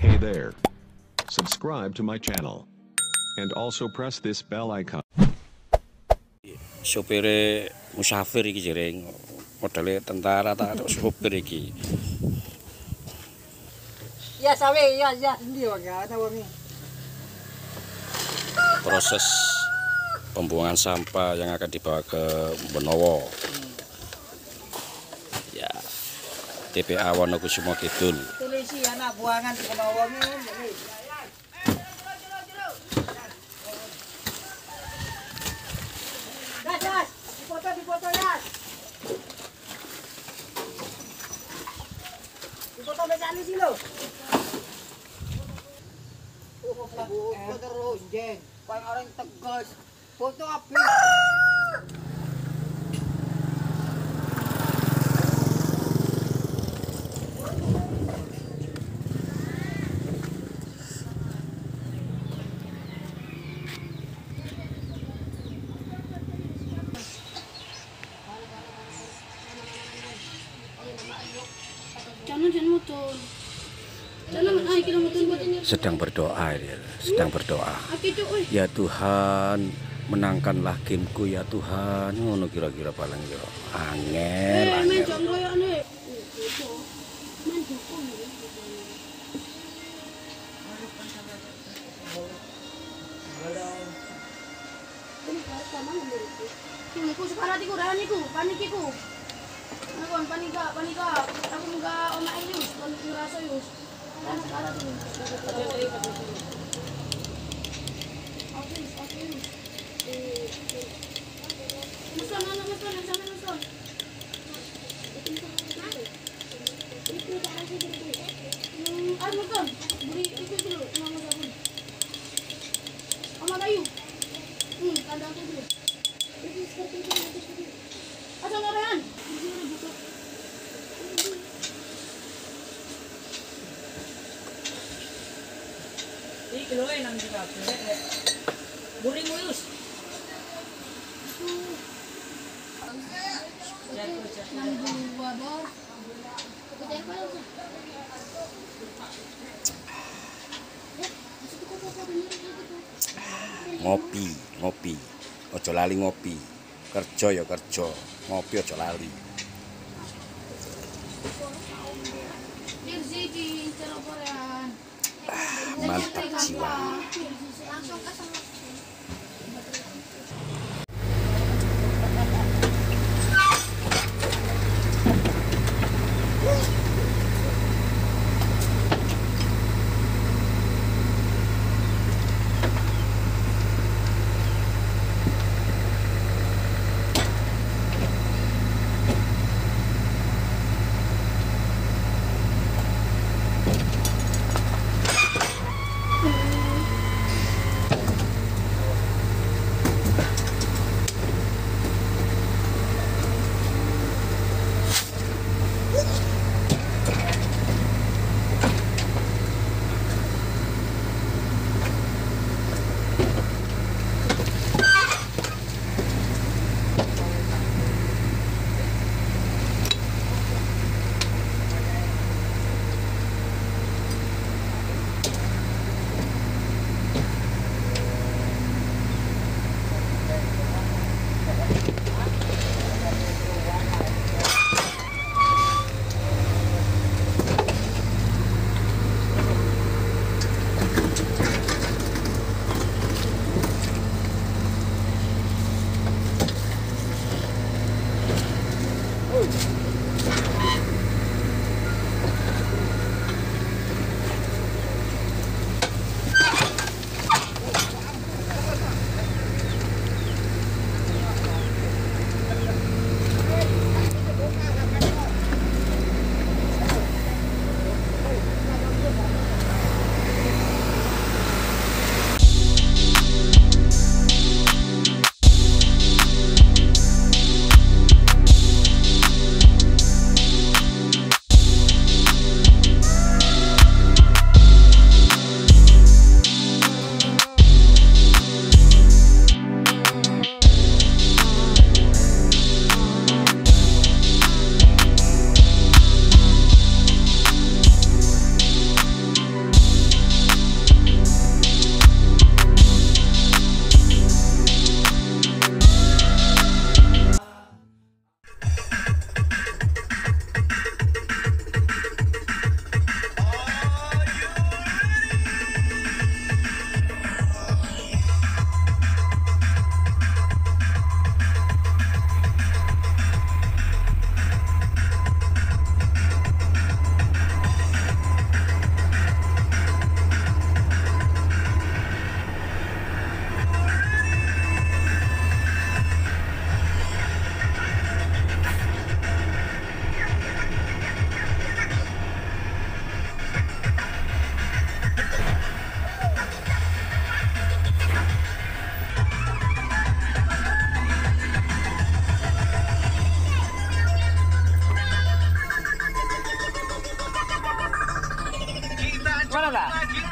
Hey there. Subscribe to my channel. And also press this bell icon. Sopire musafir iki jering modele tentara tak sopir iki. Ya sawe ya ndi wae ana wonge. Proses pembuangan sampah yang akan dibawa ke Benowo. Ya. TPA Wonokusumo Kidul. Tulisi anak buangan di Benowo ini. Das, dipoto ya. Dipoto becani sih lo. Foto terus, Jeng. Kayak orang tegas. Foto apa? Sedang berdoa ya, sedang berdoa. Ya Tuhan, menangkanlah gameku ya Tuhan. Ngono kira-kira paling yo. Angel. Panika. Aku enggak oma Elius, ngerasa Yus. Dan sekarang tuh. Oke. Meson. Meson. Beri itu dulu, nama sabun. Oma Bayu. Kandang aku dulu. Itu seperti itu. Asal Norehan. Kiloin ang juga. Buring mo yus. Ngopi. Ojo lali ngopi. Kerja ya kerja, ngopi ojo lali. Mantap jiwa. Langsung ke sana. lah.